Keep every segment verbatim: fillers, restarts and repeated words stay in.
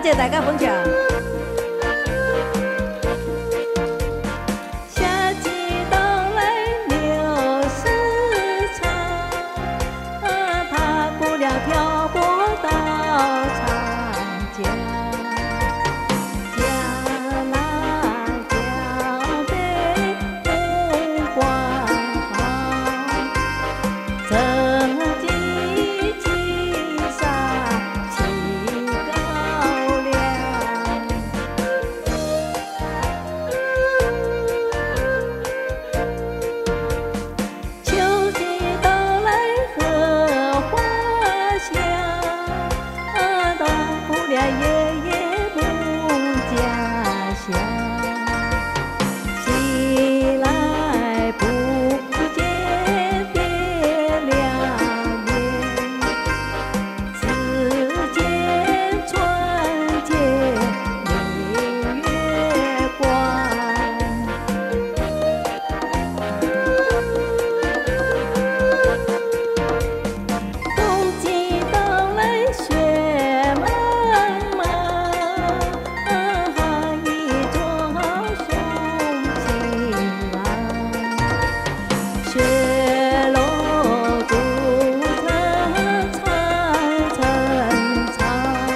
谢大家分享。夏季到来柳丝长，踏过了漂泊到长江。江南江北风光好，曾经青纱起高粱。秋季到来荷花香，到不了夜夜不家乡。醒来不见爹娘面，只见船间明月光。冬季到来雪茫茫，好一座送情郎。雪落竹城长城长，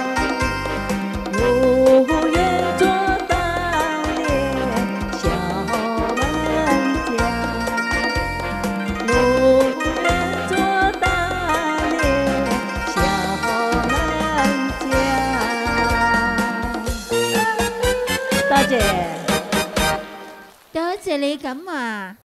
路远作当年小门家。路远作当年小门家。多谢， 多謝你咁話。